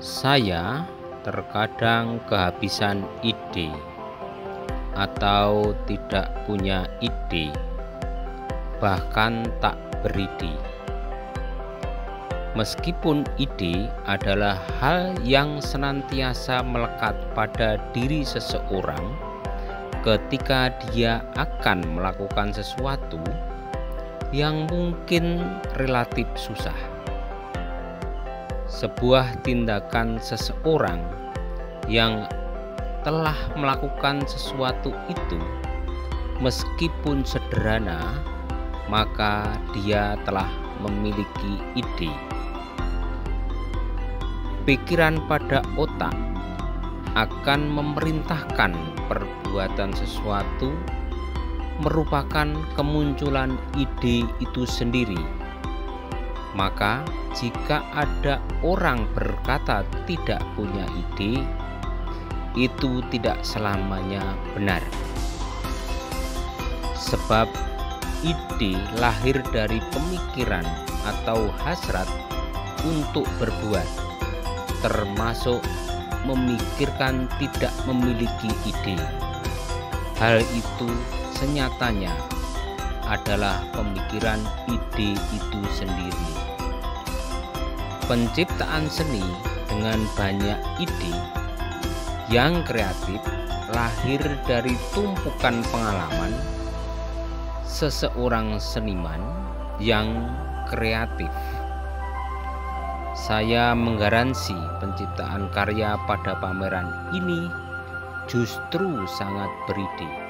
Saya terkadang kehabisan ide atau tidak punya ide, bahkan tak beride. Meskipun ide adalah hal yang senantiasa melekat pada diri seseorang ketika dia akan melakukan sesuatu yang mungkin relatif susah. Sebuah tindakan seseorang yang telah melakukan sesuatu itu, meskipun sederhana, maka dia telah memiliki ide. Pikiran pada otak akan memerintahkan perbuatan sesuatu merupakan kemunculan ide itu sendiri. Maka jika ada orang berkata tidak punya ide, itu tidak selamanya benar. Sebab ide lahir dari pemikiran atau hasrat untuk berbuat, termasuk memikirkan tidak memiliki ide. Hal itu senyatanya adalah pemikiran ide itu sendiri. Penciptaan seni dengan banyak ide yang kreatif lahir dari tumpukan pengalaman seseorang seniman yang kreatif. Saya menggaransi penciptaan karya pada pameran ini justru sangat beride.